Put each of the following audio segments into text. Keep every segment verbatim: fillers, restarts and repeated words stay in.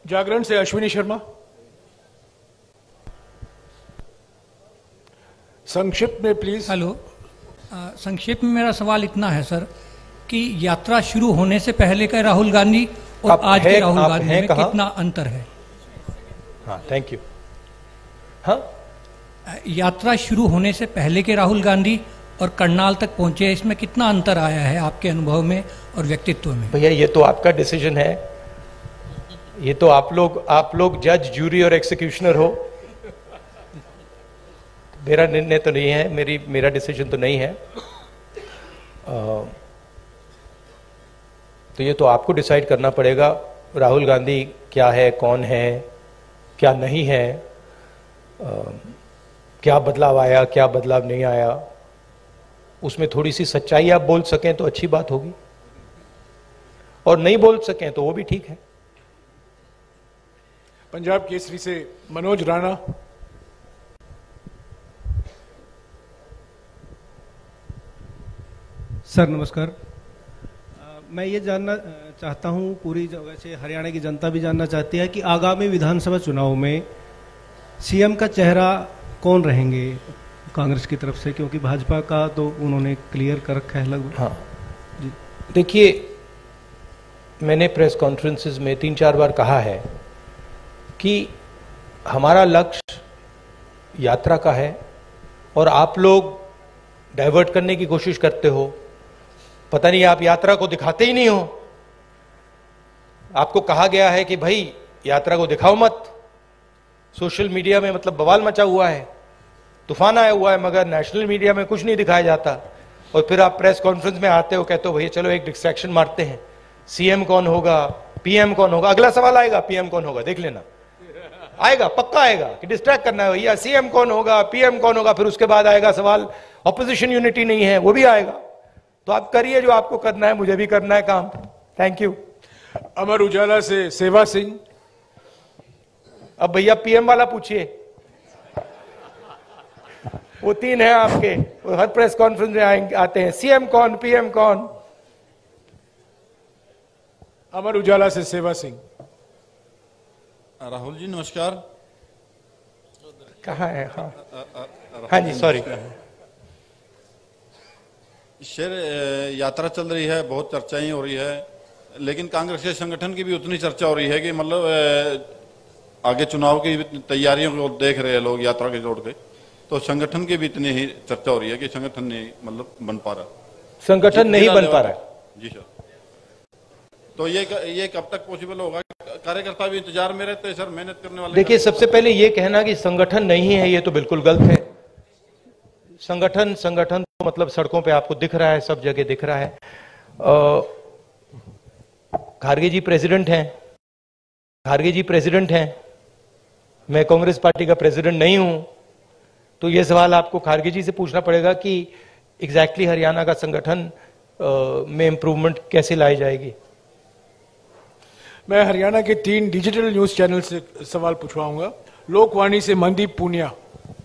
जागरण से अश्विनी शर्मा। संक्षिप्त में प्लीज। हेलो, संक्षिप्त में मेरा सवाल इतना है सर कि यात्रा शुरू होने से पहले का राहुल गांधी और आज के राहुल गांधी में कितना अंतर है? हाँ, थैंक यू। हाँ, यात्रा शुरू होने से पहले के राहुल गांधी और करनाल तक पहुंचे, इसमें कितना अंतर आया है आपके अनुभव में और व्यक्तित्व में? भैया ये तो आपका डिसीजन है, ये तो आप लोग आप लोग जज, जूरी और एक्सिक्यूशनर हो। मेरा निर्णय तो नहीं है, मेरी मेरा डिसीजन तो नहीं है। आ, तो ये तो आपको डिसाइड करना पड़ेगा राहुल गांधी क्या है, कौन है, क्या नहीं है, आ, क्या बदलाव आया, क्या बदलाव नहीं आया। उसमें थोड़ी सी सच्चाई आप बोल सकें तो अच्छी बात होगी, और नहीं बोल सकें तो वो भी ठीक है। पंजाब केसरी से मनोज राणा। सर नमस्कार। आ, मैं ये जानना चाहता हूँ, पूरी वैसे हरियाणा की जनता भी जानना चाहती है कि आगामी विधानसभा चुनाव में सीएम का चेहरा कौन रहेंगे कांग्रेस की तरफ से, क्योंकि भाजपा का तो उन्होंने क्लियर कर रखा है लगभग। हाँ जी, देखिए मैंने प्रेस कॉन्फ्रेंसेस में तीन चार बार कहा है कि हमारा लक्ष्य यात्रा का है, और आप लोग डाइवर्ट करने की कोशिश करते हो। पता नहीं आप यात्रा को दिखाते ही नहीं हो। आपको कहा गया है कि भाई यात्रा को दिखाओ मत। सोशल मीडिया में मतलब बवाल मचा हुआ है, तूफान आया हुआ है, मगर नेशनल मीडिया में कुछ नहीं दिखाया जाता। और फिर आप प्रेस कॉन्फ्रेंस में आते हो, कहते हो भैया चलो एक डिस्ट्रैक्शन मारते हैं, सीएम कौन होगा, पीएम कौन होगा। अगला सवाल आएगा पीएम कौन होगा, देख लेना, आएगा, पक्का आएगा कि डिस्ट्रैक्ट करना है भैया, सीएम कौन होगा, पीएम कौन होगा। फिर उसके बाद आएगा सवाल ऑपोजिशन यूनिटी नहीं है, वो भी आएगा। तो आप करिए जो आपको करना है, मुझे भी करना है काम। Thank you. अमर उजाला से सेवा सिंह। अब भैया पीएम वाला पूछिए, वो तीन है आपके, वो हर प्रेस कॉन्फ्रेंस में आएंगे, आते हैं, सीएम कौन, पीएम कौन। अमर उजाला से सेवा सिंह। राहुल जी नमस्कार। कहाँ है? हाँ हाँ जी, सॉरी। शेर यात्रा चल रही है, बहुत चर्चाएं हो रही है, लेकिन कांग्रेस के संगठन की भी उतनी चर्चा हो रही है कि मतलब आगे चुनाव की तैयारियों को देख रहे हैं लोग यात्रा के जोड़ के, तो संगठन की भी इतनी ही चर्चा हो रही है कि संगठन नहीं मतलब बन पा रहा, संगठन नहीं बन पा रहा है। जी सर, तो ये ये कब तक पॉसिबल होगा? कार्यकर्ता भी इंतजार में रहते हैं सर, मेहनत करने वाले। देखिए सबसे पहले ये कहना कि संगठन नहीं है, ये तो बिल्कुल गलत है। संगठन संगठन तो मतलब सड़कों पे आपको दिख रहा है, सब जगह दिख रहा है। खारगे जी प्रेसिडेंट हैं, खारगे जी प्रेसिडेंट हैं, मैं कांग्रेस पार्टी का प्रेसिडेंट नहीं हूं। तो ये सवाल आपको खारगे जी से पूछना पड़ेगा कि एग्जैक्टली हरियाणा का संगठन में इंप्रूवमेंट कैसे लाई जाएगी। मैं हरियाणा के तीन डिजिटल न्यूज चैनल से सवाल पूछवाऊंगा। लोकवाणी से मनदीप पूनिया।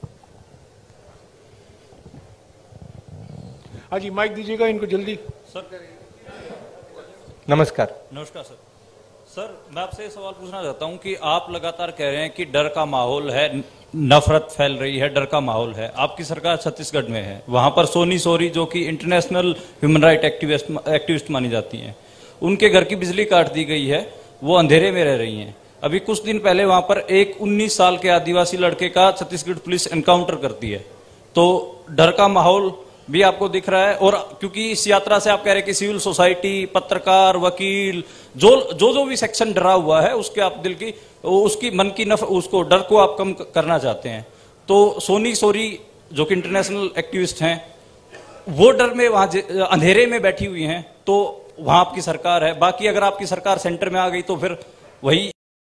हाँ जी, माइक दीजिएगा इनको जल्दी। सर नमस्कार। नमस्कार सर। सर मैं आपसे ये सवाल पूछना चाहता हूं कि आप लगातार कह रहे हैं कि डर का माहौल है, नफरत फैल रही है, डर का माहौल है। आपकी सरकार छत्तीसगढ़ में है, वहां पर सोनी सोरी जो कि international human right activist activist मानी जाती हैं, उनके घर की बिजली काट दी गई है, वो अंधेरे में रह रही हैं। अभी कुछ दिन पहले वहां पर एक उन्नीस साल के आदिवासी लड़के का छत्तीसगढ़ पुलिस एनकाउंटर करती है। तो डर का माहौल भी आपको दिख रहा है, और क्योंकि इस यात्रा से आप कह रहे हैं कि सिविल सोसाइटी, पत्रकार, वकील, जो जो जो भी सेक्शन डरा हुआ है, उसके आप दिल की उसकी मन की नफ उसको डर को आप कम करना चाहते हैं। तो सोनी सोरी जो कि इंटरनेशनल एक्टिविस्ट हैं, वो डर में वहां अंधेरे में बैठी हुई हैं, तो वहां आपकी सरकार है। बाकी अगर आपकी सरकार सेंटर में आ गई तो फिर वही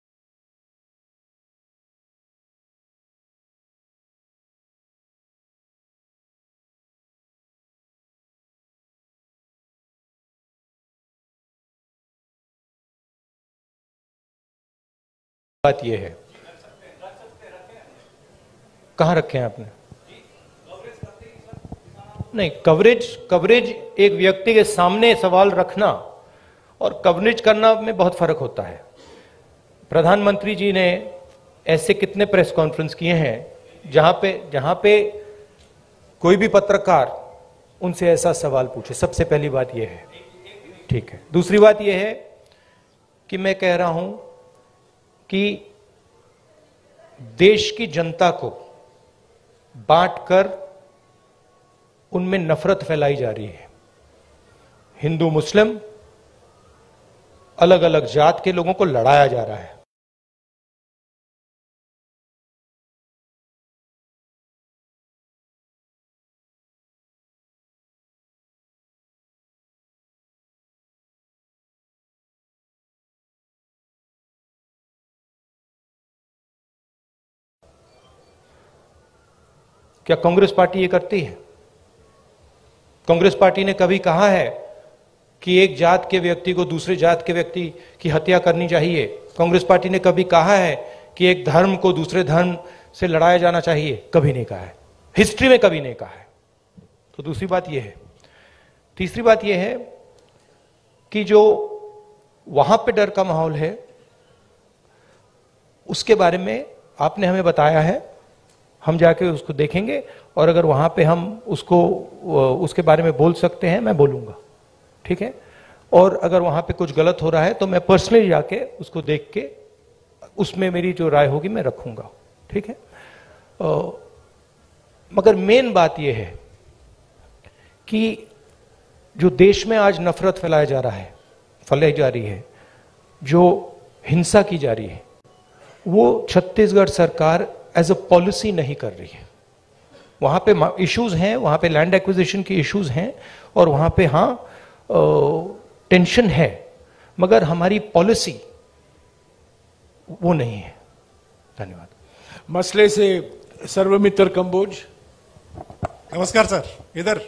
बात ये है। कहां रखे हैं आपने? नहीं, कवरेज कवरेज एक व्यक्ति के सामने सवाल रखना और कवरेज करना में बहुत फर्क होता है। प्रधानमंत्री जी ने ऐसे कितने प्रेस कॉन्फ्रेंस किए हैं जहां पे जहां पे कोई भी पत्रकार उनसे ऐसा सवाल पूछे? सबसे पहली बात यह है, ठीक है। दूसरी बात यह है कि मैं कह रहा हूं कि देश की जनता को बांटकर उनमें नफरत फैलाई जा रही है। हिंदू मुस्लिम अलग अलग जात के लोगों को लड़ाया जा रहा है। क्या कांग्रेस पार्टी ये करती है? कांग्रेस पार्टी ने कभी कहा है कि एक जात के व्यक्ति को दूसरे जात के व्यक्ति की हत्या करनी चाहिए? कांग्रेस पार्टी ने कभी कहा है कि एक धर्म को दूसरे धर्म से लड़ाया जाना चाहिए? कभी नहीं कहा है, हिस्ट्री में कभी नहीं कहा है। तो दूसरी बात यह है। तीसरी बात यह है कि जो वहां पे डर का माहौल है उसके बारे में आपने हमें बताया है, हम जाके उसको देखेंगे और अगर वहां पे हम उसको उसके बारे में बोल सकते हैं मैं बोलूंगा, ठीक है। और अगर वहां पे कुछ गलत हो रहा है तो मैं पर्सनली जाके उसको देख के उसमें मेरी जो राय होगी मैं रखूंगा, ठीक है। आ, मगर मेन बात यह है कि जो देश में आज नफरत फैलाया जा रहा है, फैलाई जा रही है, जो हिंसा की जा रही है, वो छत्तीसगढ़ सरकार एज अ पॉलिसी नहीं कर रही है। वहां पे इश्यूज हैं, वहां पे लैंड एक्विजिशन की इश्यूज हैं और वहां पे हाँ टेंशन है, मगर हमारी पॉलिसी वो नहीं है। धन्यवाद। मसले से सर्वमित्र कंबोज। नमस्कार सर। इधर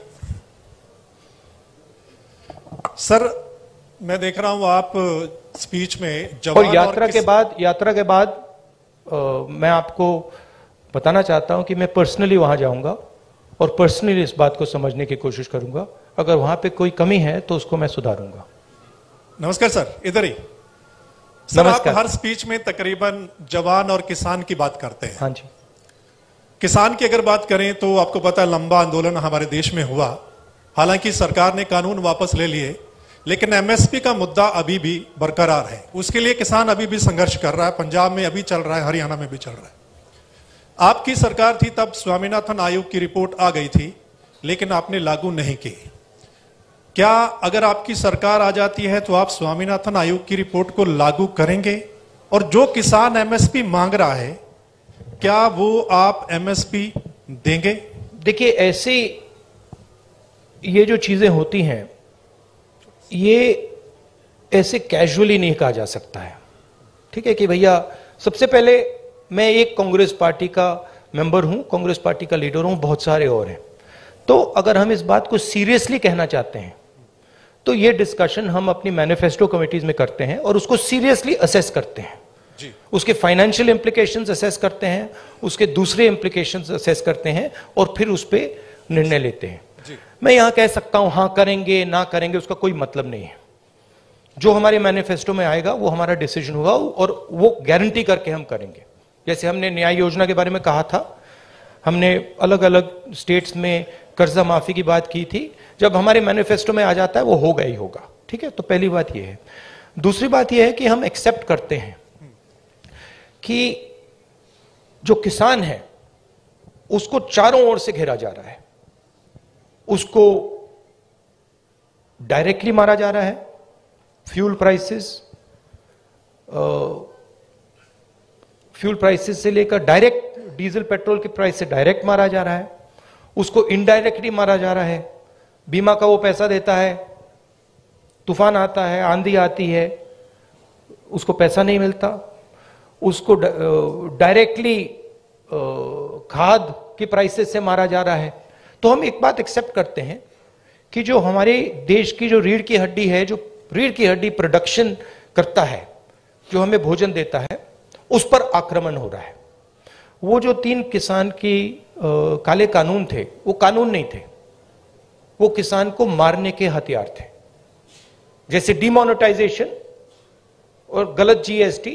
सर मैं देख रहा हूं आप स्पीच में जवान और यात्रा और के बाद यात्रा के बाद आ, मैं आपको बताना चाहता हूं कि मैं पर्सनली वहां जाऊंगा और पर्सनली इस बात को समझने की कोशिश करूंगा। अगर वहां पे कोई कमी है तो उसको मैं सुधारूंगा। नमस्कार सर। इधर ही सर, आप हर स्पीच में तकरीबन जवान और किसान की बात करते हैं। हाँ जी। किसान की अगर बात करें तो आपको पता है लंबा आंदोलन हमारे देश में हुआ, हालांकि सरकार ने कानून वापस ले लिए, लेकिन एमएसपी का मुद्दा अभी भी बरकरार है। उसके लिए किसान अभी भी संघर्ष कर रहा है। पंजाब में अभी चल रहा है, हरियाणा में भी चल रहा है। आपकी सरकार थी तब स्वामीनाथन आयोग की रिपोर्ट आ गई थी, लेकिन आपने लागू नहीं की। क्या अगर आपकी सरकार आ जाती है तो आप स्वामीनाथन आयोग की रिपोर्ट को लागू करेंगे? और जो किसान एमएसपी मांग रहा है क्या वो आप एमएसपी देंगे? देखिए, ऐसी ये जो चीजें होती हैं ये ऐसे कैजुअली नहीं कहा जा सकता है, ठीक है। कि भैया सबसे पहले मैं एक कांग्रेस पार्टी का मेंबर हूं, कांग्रेस पार्टी का लीडर हूं, बहुत सारे और हैं। तो अगर हम इस बात को सीरियसली कहना चाहते हैं तो ये डिस्कशन हम अपनी मैनिफेस्टो कमिटीज में करते हैं और उसको सीरियसली असेस करते हैं जी। उसके फाइनेंशियल इंप्लीकेशंस असेस करते हैं, उसके दूसरे इंप्लीकेशंस असेस करते हैं और फिर उस पर निर्णय लेते हैं। मैं यहां कह सकता हूं हाँ करेंगे ना करेंगे, उसका कोई मतलब नहीं है। जो हमारे मैनिफेस्टो में आएगा वो हमारा डिसीजन होगा और वो गारंटी करके हम करेंगे। जैसे हमने न्याय योजना के बारे में कहा था, हमने अलग अलग स्टेट्स में कर्जा माफी की बात की थी, जब हमारे मैनिफेस्टो में आ जाता है वो होगा ही होगा, ठीक है। तो पहली बात यह है। दूसरी बात यह है कि हम एक्सेप्ट करते हैं कि जो किसान है उसको चारों ओर से घेरा जा रहा है, उसको डायरेक्टली मारा जा रहा है। फ्यूल प्राइसेस फ्यूल प्राइसेस से लेकर डायरेक्ट डीजल पेट्रोल के प्राइस से डायरेक्ट मारा जा रहा है, उसको इनडायरेक्टली मारा जा रहा है। बीमा का वो पैसा देता है, तूफान आता है, आंधी आती है, उसको पैसा नहीं मिलता। उसको डायरेक्टली खाद के प्राइसेस से मारा जा रहा है। तो हम एक बात एक्सेप्ट करते हैं कि जो हमारे देश की जो रीढ़ की हड्डी है, जो रीढ़ की हड्डी प्रोडक्शन करता है, जो हमें भोजन देता है, उस पर आक्रमण हो रहा है। वो जो तीन किसान की आ, काले कानून थे, वो कानून नहीं थे, वो किसान को मारने के हथियार थे। जैसे डिमोनेटाइजेशन और गलत जीएसटी,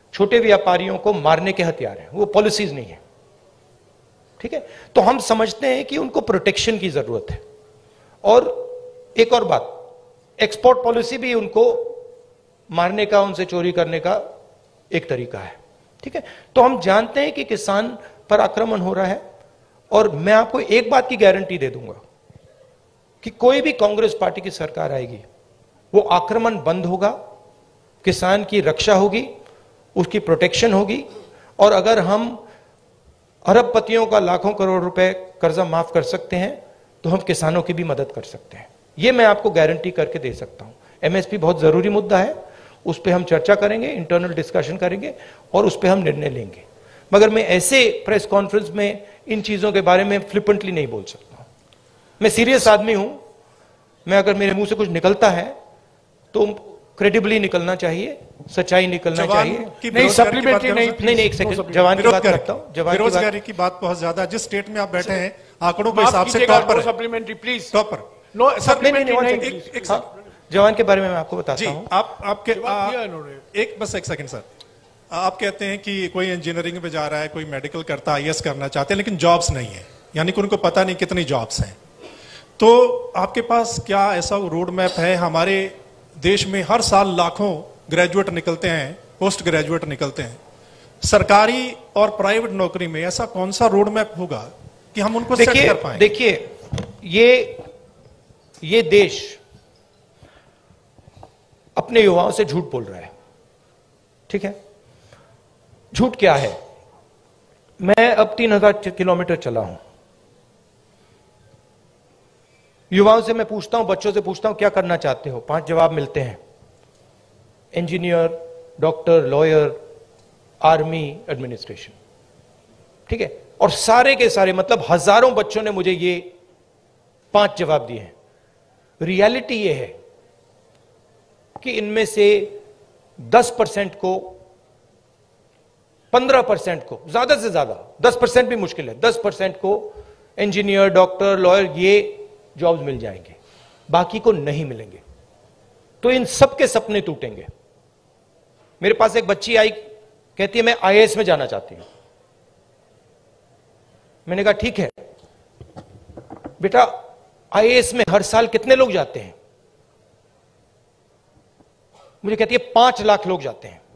छोटे व्यापारियों को मारने के हथियार हैं, वो पॉलिसीज नहीं है। ठीक है, तो हम समझते हैं कि उनको प्रोटेक्शन की जरूरत है। और एक और बात, एक्सपोर्ट पॉलिसी भी उनको मारने का, उनसे चोरी करने का एक तरीका है। ठीक है, तो हम जानते हैं कि किसान पर आक्रमण हो रहा है, और मैं आपको एक बात की गारंटी दे दूंगा कि कोई भी कांग्रेस पार्टी की सरकार आएगी, वो आक्रमण बंद होगा, किसान की रक्षा होगी, उसकी प्रोटेक्शन होगी, और अगर हम अरबपतियों का लाखों करोड़ रुपए कर्जा माफ कर सकते हैं तो हम किसानों की भी मदद कर सकते हैं। यह मैं आपको गारंटी करके दे सकता हूं। एमएसपी बहुत जरूरी मुद्दा है, उस पर हम चर्चा करेंगे, इंटरनल डिस्कशन करेंगे और उस पर हम निर्णय लेंगे, मगर मैं ऐसे प्रेस कॉन्फ्रेंस में इन चीजों के बारे में फ्लिपेंटली नहीं बोल सकता। मैं सीरियस आदमी हूं, मैं अगर मेरे मुंह से कुछ निकलता है तो क्रेडिबली निकलना चाहिए, सच्चाई निकलना चाहिए। नहीं, सप्लीमेंट्री नहीं, नहीं नहीं एक सेकंड, जवान की बात करता हूं। जवान बेरोजगारी की बात बहुत ज्यादा, जिस स्टेट में आप बैठे हैं आंकड़ों के हिसाब से टॉप पर, सप्लीमेंट्री प्लीज, टॉप पर। नो सप्लीमेंट्री नहीं। जवान के बारे में मैं आपको बताता हूं। आप आपके एक बस एक सेकंड सर, आप कहते हैं कि कोई इंजीनियरिंग में जा रहा है, कोई मेडिकल करता है, आईएएस करना चाहते हैं, लेकिन जॉब्स नहीं है, यानी कि उनको पता नहीं कितनी जॉब्स हैं। तो आपके पास क्या ऐसा रोड मैप है? हमारे देश में हर साल लाखों ग्रेजुएट निकलते हैं, पोस्ट ग्रेजुएट निकलते हैं, सरकारी और प्राइवेट नौकरी में ऐसा कौन सा रोड मैप होगा कि हम उनको सेट कर पाएं? देखिए, ये ये देश अपने युवाओं से झूठ बोल रहा है। ठीक है, झूठ क्या है? मैं अब तीन हजार किलोमीटर चला हूं, युवाओं से मैं पूछता हूं, बच्चों से पूछता हूं क्या करना चाहते हो, पांच जवाब मिलते हैं, engineer, doctor, lawyer, army, administration. ठीक है, और सारे के सारे मतलब हजारों बच्चों ने मुझे ये पांच जवाब दिए हैं। रियलिटी ये है कि इनमें से दस परसेंट को, पंद्रह परसेंट को, ज्यादा से ज्यादा दस परसेंट भी मुश्किल है, दस परसेंट को इंजीनियर, डॉक्टर, लॉयर ये जॉब्स मिल जाएंगे, बाकी को नहीं मिलेंगे। तो इन सबके सपने टूटेंगे। मेरे पास एक बच्ची आई, कहती है मैं आईएएस में जाना चाहती हूं। मैंने कहा ठीक है बेटा, आईएएस में हर साल कितने लोग जाते हैं? मुझे कहती है पांच लाख लोग जाते हैं।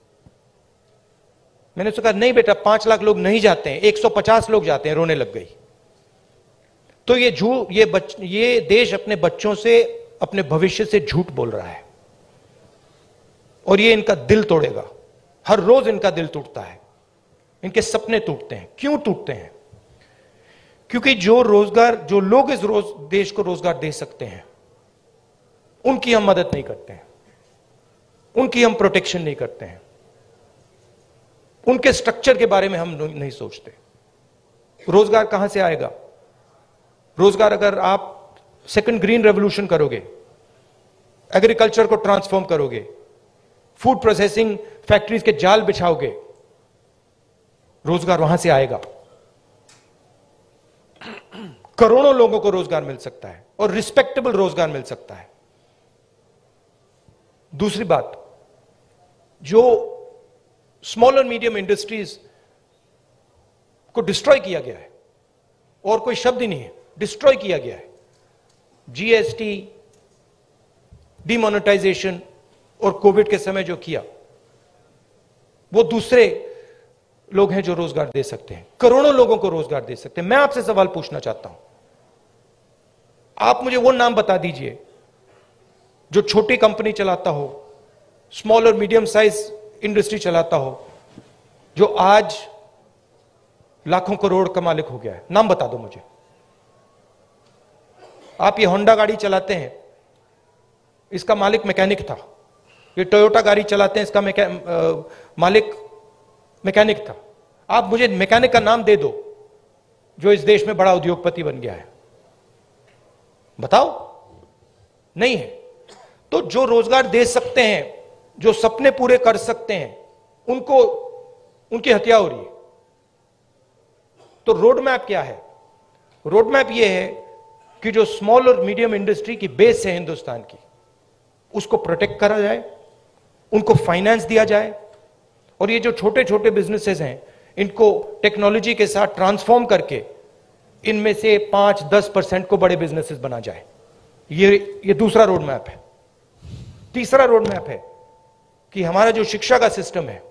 मैंने उससे कहा नहीं बेटा, पांच लाख लोग नहीं जाते हैं, एक सौ पचास लोग जाते हैं। रोने लग गई। तो ये झूठ, ये बच, ये देश अपने बच्चों से, अपने भविष्य से झूठ बोल रहा है, और ये इनका दिल तोड़ेगा। हर रोज इनका दिल टूटता है, इनके सपने टूटते हैं। क्यों टूटते हैं? क्योंकि जो रोजगार, जो लोग इस रोज देश को रोजगार दे सकते हैं, उनकी हम मदद नहीं करते हैं, उनकी हम प्रोटेक्शन नहीं करते हैं, उनके स्ट्रक्चर के बारे में हम नहीं सोचते। रोजगार कहां से आएगा? रोजगार अगर आप सेकंड ग्रीन रेवोल्यूशन करोगे, एग्रीकल्चर को ट्रांसफॉर्म करोगे, फूड प्रोसेसिंग फैक्ट्रीज के जाल बिछाओगे, रोजगार वहां से आएगा। करोड़ों लोगों को रोजगार मिल सकता है, और रिस्पेक्टेबल रोजगार मिल सकता है। दूसरी बात, जो स्मॉल और मीडियम इंडस्ट्रीज को डिस्ट्रॉय किया गया है, और कोई शब्द ही नहीं है, डिस्ट्रॉय किया गया है। जीएसटी, डिमोनेटाइजेशन और कोविड के समय जो किया, वो दूसरे लोग हैं जो रोजगार दे सकते हैं, करोड़ों लोगों को रोजगार दे सकते हैं। मैं आपसे सवाल पूछना चाहता हूं, आप मुझे वो नाम बता दीजिए जो छोटी कंपनी चलाता हो, स्मॉल और मीडियम साइज इंडस्ट्री चलाता हो, जो आज लाखों करोड़ का मालिक हो गया है। नाम बता दो मुझे। आप ये होंडा गाड़ी चलाते हैं, इसका मालिक मैकेनिक था। ये टोयोटा गाड़ी चलाते हैं, इसका मैके, आ, मालिक मैकेनिक था। आप मुझे मैकेनिक का नाम दे दो जो इस देश में बड़ा उद्योगपति बन गया है, बताओ। नहीं है। तो जो रोजगार दे सकते हैं, जो सपने पूरे कर सकते हैं, उनको, उनकी हत्या हो रही है। तो रोड मैप क्या है? रोड मैप यह है कि जो स्मॉल और मीडियम इंडस्ट्री की बेस है हिंदुस्तान की, उसको प्रोटेक्ट करा जाए, उनको फाइनेंस दिया जाए, और ये जो छोटे छोटे बिजनेसेस हैं इनको टेक्नोलॉजी के साथ ट्रांसफॉर्म करके इनमें से पांच दस परसेंट को बड़े बिजनेसेस बना जाए। ये ये दूसरा रोड मैप है। तीसरा रोड मैप है कि हमारा जो शिक्षा का सिस्टम है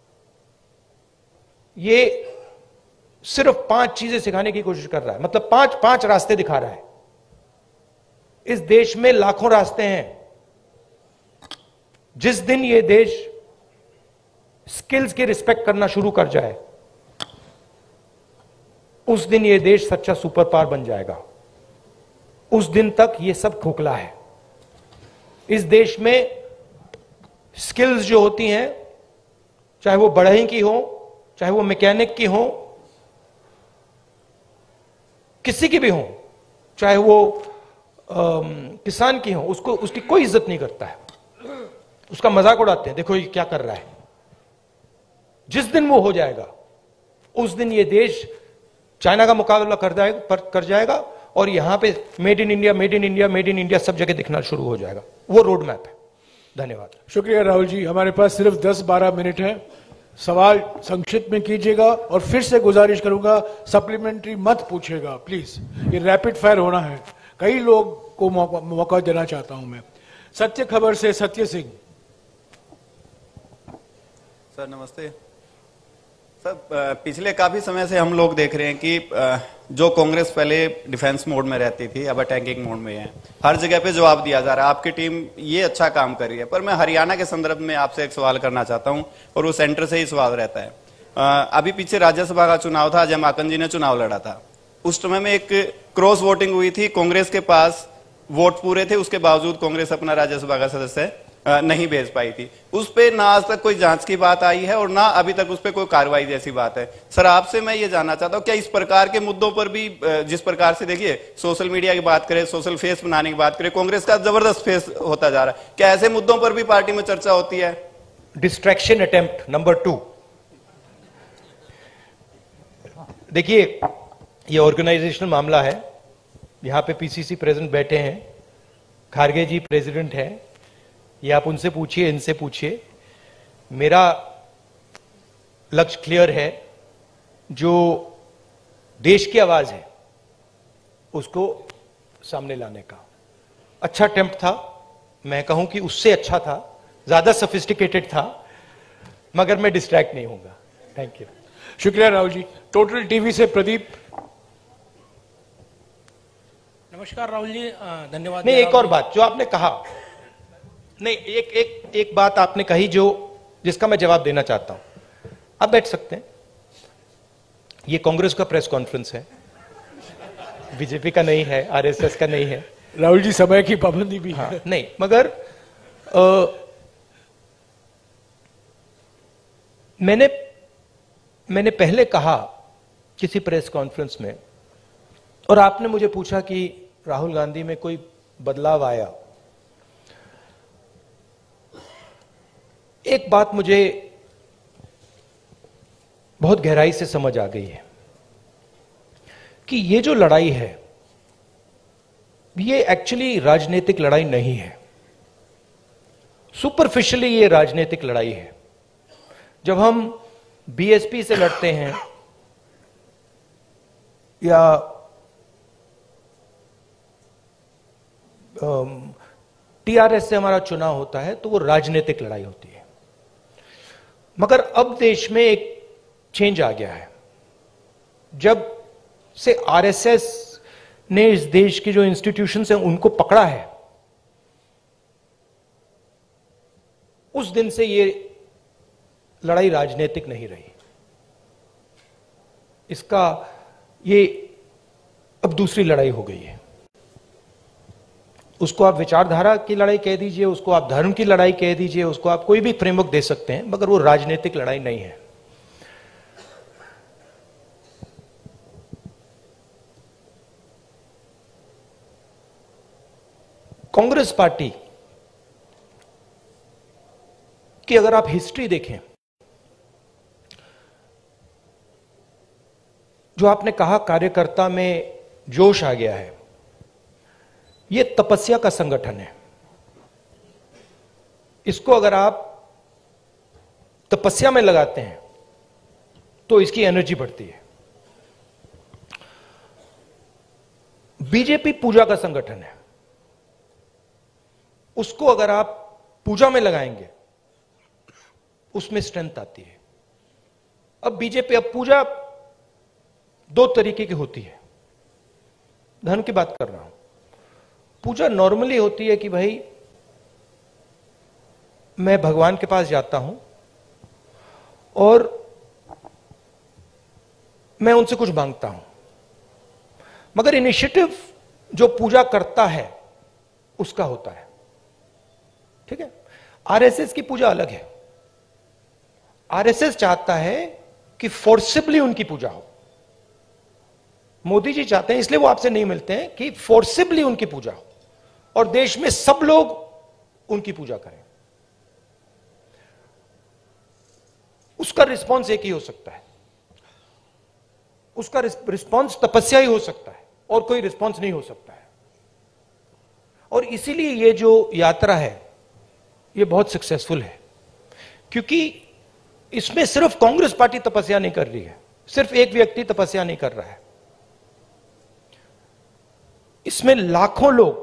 ये सिर्फ पांच चीजें सिखाने की कोशिश कर रहा है, मतलब पांच पांच रास्ते दिखा रहा है। इस देश में लाखों रास्ते हैं। जिस दिन ये देश स्किल्स की रिस्पेक्ट करना शुरू कर जाए उस दिन ये देश सच्चा सुपर पावर बन जाएगा। उस दिन तक ये सब खोखला है। इस देश में स्किल्स जो होती हैं, चाहे वो बढ़ई की हो, चाहे वो मैकेनिक की हो, किसी की भी हो, चाहे वो आम, किसान की हो, उसको उसकी कोई इज्जत नहीं करता है, उसका मजाक उड़ाते हैं, देखो ये क्या कर रहा है। जिस दिन वो हो जाएगा उस दिन ये देश चाइना का मुकाबला कर जाएगा कर जाएगा और यहां पे made in India made in India made in India सब जगह दिखना शुरू हो जाएगा। वो रोड मैप है। धन्यवाद। शुक्रिया राहुल जी। हमारे पास सिर्फ दस बारह मिनट है। सवाल संक्षिप्त में कीजिएगा और फिर से गुजारिश करूंगा सप्लीमेंट्री मत पूछेगा प्लीज। ये रैपिड फायर होना है। कई लोग को मौका, मौका देना चाहता हूं मैं। सत्य खबर से सत्य सिंह। सर नमस्ते। सर पिछले काफी समय से हम लोग देख रहे हैं कि जो कांग्रेस पहले डिफेंस मोड में रहती थी अब अटैकिंग मोड में है। हर जगह पे जवाब दिया जा रहा है। आपकी टीम ये अच्छा काम कर रही है, पर मैं हरियाणा के संदर्भ में आपसे एक सवाल करना चाहता हूं और वो सेंटर से ही सवाल रहता है। अभी पीछे राज्यसभा का चुनाव था, अजय माकन जी ने चुनाव लड़ा था। उस समय में एक क्रॉस वोटिंग हुई थी। कांग्रेस के पास वोट पूरे थे, उसके बावजूद कांग्रेस अपना राज्यसभा का सदस्य नहीं भेज पाई थी। उस पे ना आज तक कोई जांच की बात आई है और ना अभी तक उस पे कोई कार्रवाई जैसी बात है। सर आपसे मैं ये जानना चाहता हूं क्या इस प्रकार के मुद्दों पर भी, जिस प्रकार से देखिए सोशल मीडिया की बात करें, सोशल फेस बनाने की बात करें, कांग्रेस का जबरदस्त फेस होता जा रहा है, क्या ऐसे मुद्दों पर भी पार्टी में चर्चा होती है? Distraction attempt number two. देखिए ये ऑर्गेनाइजेशनल मामला है। यहां पे पीसीसी प्रेसिडेंट बैठे हैं, खारगे जी प्रेसिडेंट हैं, ये आप उनसे पूछिए, इनसे पूछिए। मेरा लक्ष्य क्लियर है। जो देश की आवाज है उसको सामने लाने का। अच्छा अटेम्प्ट था, मैं कहूं कि उससे अच्छा था, ज्यादा सोफिस्टिकेटेड था, मगर मैं डिस्ट्रैक्ट नहीं होऊंगा। Thank you. शुक्रिया राहुल जी। टोटल टीवी से प्रदीप। नमस्कार राहुल जी, धन्यवाद। नहीं, एक और बात जो आपने कहा, नहीं एक एक एक बात आपने कही जो जिसका मैं जवाब देना चाहता हूं। आप बैठ सकते हैं। ये कांग्रेस का प्रेस कॉन्फ्रेंस है, बीजेपी का नहीं है, आरएसएस का नहीं है। राहुल जी समय की पाबंदी भी हाँ, है। नहीं, मगर आ, मैंने मैंने पहले कहा किसी प्रेस कॉन्फ्रेंस में और आपने मुझे पूछा कि राहुल गांधी में कोई बदलाव आया। एक बात मुझे बहुत गहराई से समझ आ गई है कि ये जो लड़ाई है ये एक्चुअली राजनीतिक लड़ाई नहीं है। सुपरफिशियली ये राजनीतिक लड़ाई है। जब हम बीएसपी से लड़ते हैं या टीआरएस से हमारा चुनाव होता है तो वो राजनीतिक लड़ाई होती है। मगर अब देश में एक चेंज आ गया है। जब से आरएसएस ने इस देश की जो इंस्टीट्यूशंस हैं उनको पकड़ा है, उस दिन से ये लड़ाई राजनीतिक नहीं रही। इसका ये अब दूसरी लड़ाई हो गई है। उसको आप विचारधारा की लड़ाई कह दीजिए, उसको आप धर्म की लड़ाई कह दीजिए, उसको आप कोई भी फ्रेमवर्क दे सकते हैं, मगर वो राजनीतिक लड़ाई नहीं है। कांग्रेस पार्टी की अगर आप हिस्ट्री देखें, जो आपने कहा कार्यकर्ता में जोश आ गया है, यह तपस्या का संगठन है। इसको अगर आप तपस्या में लगाते हैं तो इसकी एनर्जी बढ़ती है। बीजेपी पूजा का संगठन है, उसको अगर आप पूजा में लगाएंगे उसमें स्ट्रेंथ आती है। अब बीजेपी, अब पूजा दो तरीके की होती है, धन की बात कर रहा हूं। पूजा नॉर्मली होती है कि भाई मैं भगवान के पास जाता हूं और मैं उनसे कुछ मांगता हूं, मगर इनिशिएटिव जो पूजा करता है उसका होता है। ठीक है, आरएसएस की पूजा अलग है। आरएसएस चाहता है कि फोर्सिबली उनकी पूजा हो। मोदी जी चाहते हैं, इसलिए वो आपसे नहीं मिलते हैं, कि फोर्सिबली उनकी पूजा हो और देश में सब लोग उनकी पूजा करें। उसका रिस्पॉन्स एक ही हो सकता है, उसका रिस्पॉन्स तपस्या ही हो सकता है और कोई रिस्पॉन्स नहीं हो सकता है। और इसीलिए ये जो यात्रा है ये बहुत सक्सेसफुल है, क्योंकि इसमें सिर्फ कांग्रेस पार्टी तपस्या नहीं कर रही है, सिर्फ एक व्यक्ति तपस्या नहीं कर रहा है, इसमें लाखों लोग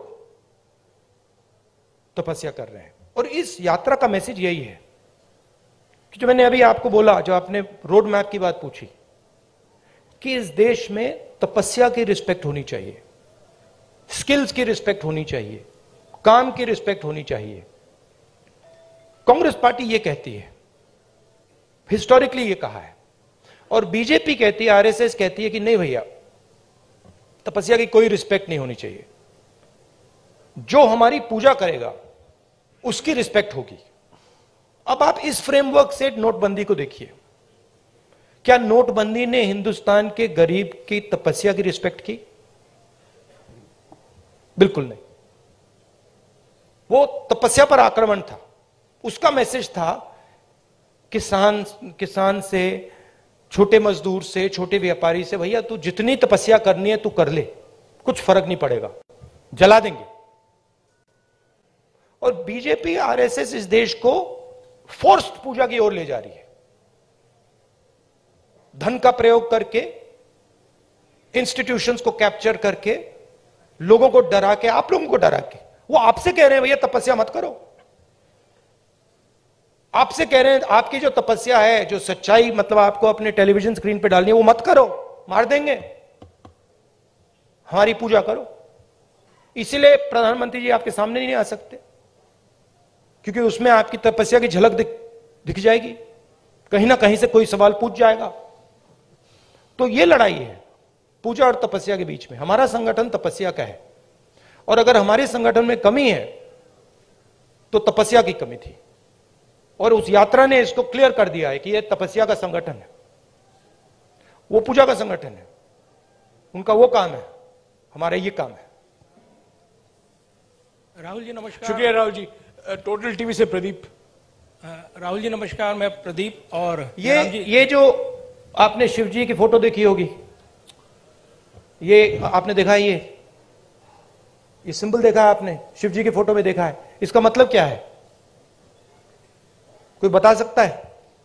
तपस्या कर रहे हैं। और इस यात्रा का मैसेज यही है कि जो मैंने अभी आपको बोला, जो आपने रोड मैप की बात पूछी, कि इस देश में तपस्या की रिस्पेक्ट होनी चाहिए, स्किल्स की रिस्पेक्ट होनी चाहिए, काम की रिस्पेक्ट होनी चाहिए। कांग्रेस पार्टी ये कहती है, हिस्टोरिकली ये कहा है, और बीजेपी कहती है, आरएसएस कहती है कि नहीं भैया, तपस्या की कोई रिस्पेक्ट नहीं होनी चाहिए, जो हमारी पूजा करेगा उसकी रिस्पेक्ट होगी। अब आप इस फ्रेमवर्क से नोटबंदी को देखिए, क्या नोटबंदी ने हिंदुस्तान के गरीब की तपस्या की रिस्पेक्ट की? बिल्कुल नहीं। वो तपस्या पर आक्रमण था। उसका मैसेज था किसान किसान से, छोटे मजदूर से, छोटे व्यापारी से, भैया तू जितनी तपस्या करनी है तू कर ले, कुछ फर्क नहीं पड़ेगा, जला देंगे। और बीजेपी आरएसएस इस देश को फोर्स्ड पूजा की ओर ले जा रही है, धन का प्रयोग करके, इंस्टीट्यूशंस को कैप्चर करके, लोगों को डरा के, आप लोगों को डरा के। वो आपसे कह रहे हैं भैया तपस्या मत करो, आपसे कह रहे हैं आपकी जो तपस्या है, जो सच्चाई मतलब आपको अपने टेलीविजन स्क्रीन पे डालनी है, वो मत करो, मार देंगे, हमारी पूजा करो। इसीलिए प्रधानमंत्री जी आपके सामने नहीं आ सकते, क्योंकि उसमें आपकी तपस्या की झलक दिख, दिख जाएगी, कहीं ना कहीं से कोई सवाल पूछ जाएगा। तो ये लड़ाई है पूजा और तपस्या के बीच में। हमारा संगठन तपस्या का है, और अगर हमारे संगठन में कमी है तो तपस्या की कमी थी, और उस यात्रा ने इसको क्लियर कर दिया है कि यह तपस्या का संगठन है, वो पूजा का संगठन है। उनका वो काम है, हमारा ये काम है। राहुल जी नमस्कार। शुक्रिया राहुल जी। टोटल टीवी से प्रदीप। राहुल जी नमस्कार, मैं प्रदीप। और ये ये जो आपने शिव जी की फोटो देखी होगी, ये आपने देखा है, ये ये सिंबल देखा है आपने, शिव जी की फोटो में देखा है, इसका मतलब क्या है? कोई बता सकता है?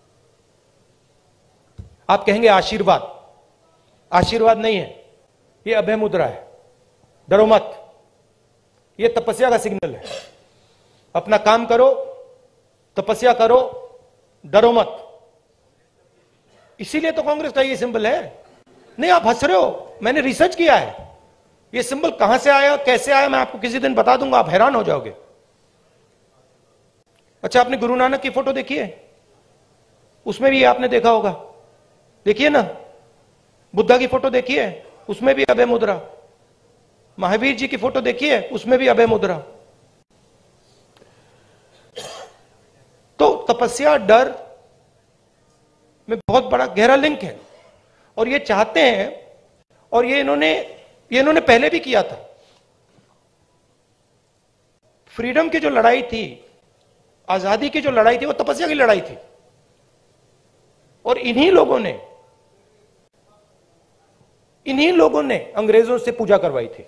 आप कहेंगे आशीर्वाद। आशीर्वाद नहीं है, ये अभय मुद्रा है, डरो मत। ये तपस्या का सिग्नल है, अपना काम करो, तपस्या करो, डरो मत। इसीलिए तो कांग्रेस का ये सिंबल है। नहीं, आप हंस रहे हो, मैंने रिसर्च किया है, ये सिंबल कहां से आया, कैसे आया, मैं आपको किसी दिन बता दूंगा, आप हैरान हो जाओगे। अच्छा, आपने गुरु नानक की फोटो देखी है? उसमें भी आपने देखा होगा, देखिए ना। बुद्धा की फोटो देखी है? उसमें भी अभय मुद्रा। महावीर जी की फोटो देखी है? उसमें भी अभय मुद्रा। तो तपस्या डर में बहुत बड़ा गहरा लिंक है, और ये चाहते हैं, और ये इन्होंने ये इन्होंने पहले भी किया था। फ्रीडम की जो लड़ाई थी, आजादी की जो लड़ाई थी, वो तपस्या की लड़ाई थी, और इन्हीं लोगों ने इन्हीं लोगों ने अंग्रेजों से पूजा करवाई थी।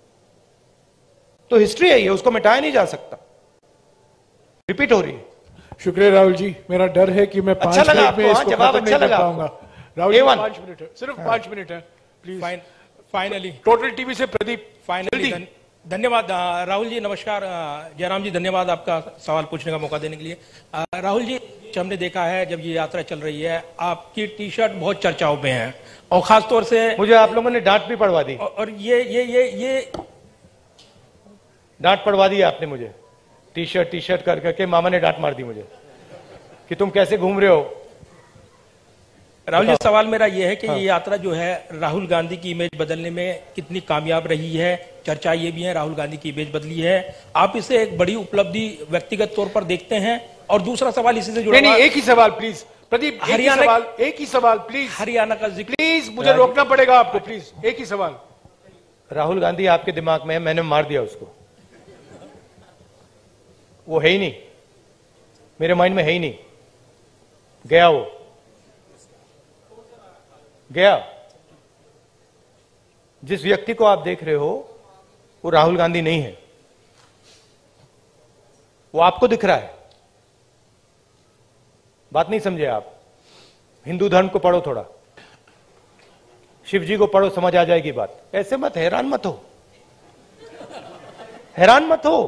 तो हिस्ट्री है ये, उसको मिटाया नहीं जा सकता, रिपीट हो रही है। शुक्रिया राहुल जी, मेरा डर है कि मैं पांच अच्छा लगा मिनट में आपको, इसको हाँ, जवाब खत्म अच्छा नहीं कर लगा पाऊंगा। आपको। Rahul ji A one. पांच मिनट है, सिर्फ पांच मिनट है please. Fine finally total TV से प्रदीप फाइनली धन, धन्यवाद अ, राहुल जी नमस्कार। अ, जयराम जी धन्यवाद आपका सवाल पूछने का मौका देने के लिए। अ, राहुल जी हमने देखा है जब ये यात्रा चल रही है आपकी टी शर्ट बहुत चर्चाओं में है और खास तौर से मुझे आप लोगों ने डांट भी पड़वा दी, और और ये ये ये ये डांट पड़वा दी आपने मुझे, टी शर्ट टी शर्ट कर करके मामा ने डांट मार दी मुझे कि तुम कैसे घूम रहे हो। राहुल जी सवाल मेरा यह है कि हाँ। ये यात्रा जो है राहुल गांधी की इमेज बदलने में कितनी कामयाब रही है? चर्चा ये भी है राहुल गांधी की इमेज बदली है, आप इसे एक बड़ी उपलब्धि व्यक्तिगत तौर पर देखते हैं? और दूसरा सवाल इसी से जुड़ा नहीं, नहीं, एक ही सवाल प्लीज प्रदीप, हरियाणा सवाल एक ही सवाल प्लीज, हरियाणा का जिक्र प्लीज मुझे रोकना पड़ेगा आपको, प्लीज एक ही सवाल। राहुल गांधी आपके दिमाग में है, मैंने मार दिया उसको, वो है ही नहीं मेरे माइंड में, है ही नहीं, गया वो गया। जिस व्यक्ति को आप देख रहे हो वो राहुल गांधी नहीं है, वो आपको दिख रहा है। बात नहीं समझे आप? हिंदू धर्म को पढ़ो थोड़ा, शिव जी को पढ़ो, समझ आ जाएगी बात। ऐसे मत हैरान मत हो, हैरान मत हो।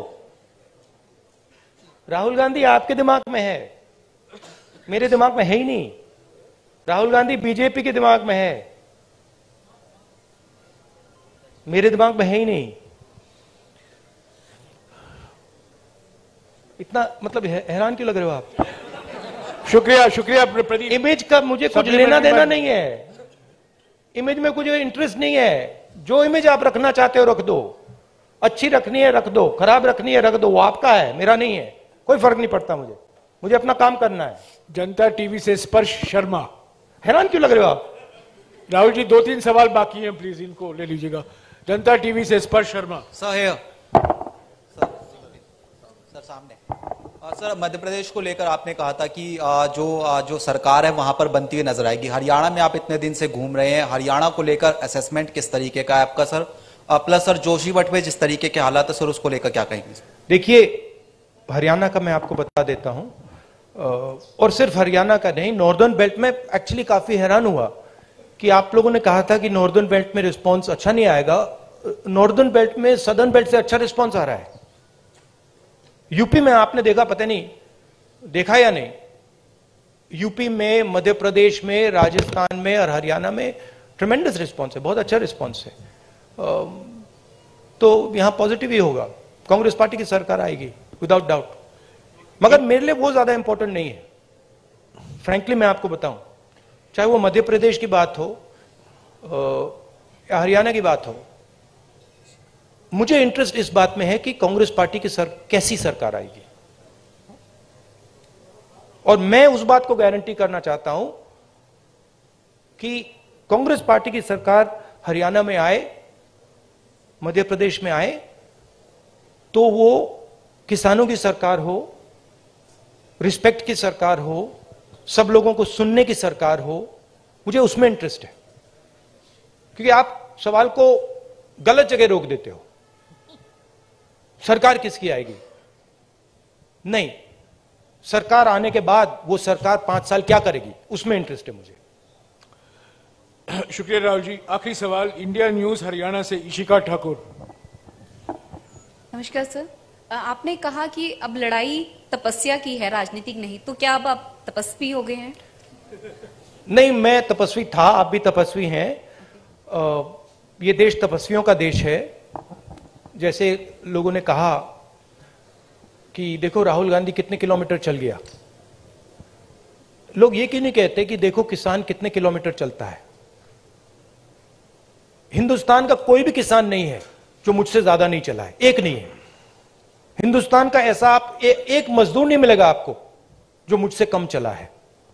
राहुल गांधी आपके दिमाग में है, मेरे दिमाग में है ही नहीं। राहुल गांधी बीजेपी के दिमाग में है, मेरे दिमाग में है ही नहीं। इतना मतलब हैरान क्यों लग रहे हो आप? शुक्रिया शुक्रिया प्रदीप। इमेज का मुझे कुछ लेना देना नहीं है, इमेज में कुछ इंटरेस्ट नहीं है। जो इमेज आप रखना चाहते हो रख दो, अच्छी रखनी है रख दो, खराब रखनी है रख दो, वो आपका है मेरा नहीं है, कोई फर्क नहीं पड़ता मुझे, मुझे अपना काम करना है। जनता टीवी से स्पर्श शर्मा। हैरान क्यों लग रहे हो आप? राहुल जी दो तीन सवाल बाकी हैं, प्लीज इनको ले लीजिएगा। जनता टीवी से Sparsh Sharma. Sir sir sir सामने सर, मध्य प्रदेश को लेकर आपने कहा था कि जो जो सरकार है वहां पर बनती हुई नजर आएगी। हरियाणा में आप इतने दिन से घूम रहे हैं, हरियाणा को लेकर असेसमेंट किस तरीके का है आपका सर? प्लस सर जोशीमठ में जिस तरीके के हालात है सर, उसको लेकर क्या कहेंगे? देखिए, हरियाणा का मैं आपको बता देता हूं, और सिर्फ हरियाणा का नहीं, नॉर्दर्न बेल्ट में एक्चुअली काफी हैरान हुआ कि आप लोगों ने कहा था कि नॉर्दर्न बेल्ट में रिस्पांस अच्छा नहीं आएगा। नॉर्दर्न बेल्ट में सदर्न बेल्ट से अच्छा रिस्पांस आ रहा है। यूपी में आपने देखा, पता नहीं देखा या नहीं, यूपी में, मध्य प्रदेश में, राजस्थान में और हरियाणा में ट्रेमेंडस रिस्पांस है, बहुत अच्छा रिस्पांस है। तो यहां पॉजिटिव ही होगा, कांग्रेस पार्टी की सरकार आएगी विदाउट डाउट। मगर मेरे लिए वो ज्यादा इंपॉर्टेंट नहीं है, फ्रैंकली मैं आपको बताऊं, चाहे वो मध्य प्रदेश की बात हो या हरियाणा की बात हो, मुझे इंटरेस्ट इस बात में है कि कांग्रेस पार्टी की सर कैसी सरकार आएगी। और मैं उस बात को गारंटी करना चाहता हूं कि कांग्रेस पार्टी की सरकार हरियाणा में आए, मध्य प्रदेश में आए, तो वो किसानों की सरकार हो, रिस्पेक्ट की सरकार हो, सब लोगों को सुनने की सरकार हो। मुझे उसमें इंटरेस्ट है, क्योंकि आप सवाल को गलत जगह रोक देते हो। सरकार किसकी आएगी? नहीं, सरकार आने के बाद वो सरकार पांच साल क्या करेगी, उसमें इंटरेस्ट है मुझे। शुक्रिया राहुल जी। आखिरी सवाल इंडिया न्यूज हरियाणा से इशिका ठाकुर। नमस्कार सर, आपने कहा कि अब लड़ाई तपस्या की है, राजनीतिक नहीं, तो क्या अब आप तपस्वी हो गए हैं? नहीं, मैं तपस्वी था, आप भी तपस्वी हैं। ये देश तपस्वियों का देश है। जैसे लोगों ने कहा कि देखो राहुल गांधी कितने किलोमीटर चल गया, लोग ये क्यों नहीं कहते कि देखो किसान कितने किलोमीटर चलता है? हिंदुस्तान का कोई भी किसान नहीं है जो मुझसे ज्यादा नहीं चला है, एक नहीं है। हिंदुस्तान का ऐसा आप ए, एक मजदूर नहीं मिलेगा आपको जो मुझसे कम चला है।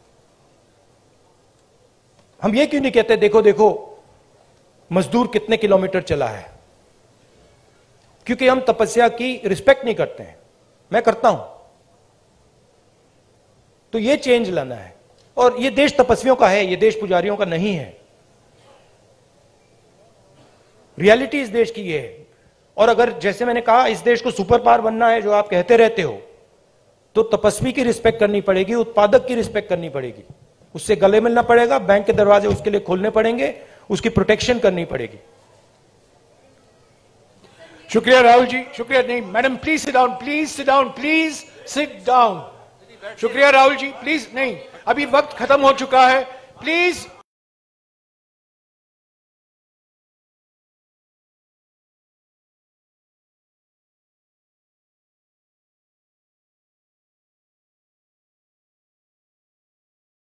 हम ये क्यों नहीं कहते देखो देखो मजदूर कितने किलोमीटर चला है? क्योंकि हम तपस्या की रिस्पेक्ट नहीं करते हैं। मैं करता हूं। तो ये चेंज लाना है, और ये देश तपस्वियों का है, ये देश पुजारियों का नहीं है। रियलिटी इस देश की ये है। और अगर जैसे मैंने कहा इस देश को सुपर पावर बनना है, जो आप कहते रहते हो, तो तपस्वी की रिस्पेक्ट करनी पड़ेगी, उत्पादक की रिस्पेक्ट करनी पड़ेगी, उससे गले मिलना पड़ेगा, बैंक के दरवाजे उसके लिए खोलने पड़ेंगे, उसकी प्रोटेक्शन करनी पड़ेगी। शुक्रिया राहुल जी, शुक्रिया। नहीं madam, please sit down, please sit down, please sit down. शुक्रिया राहुल जी, प्लीज। नहीं, अभी वक्त खत्म हो चुका है, प्लीज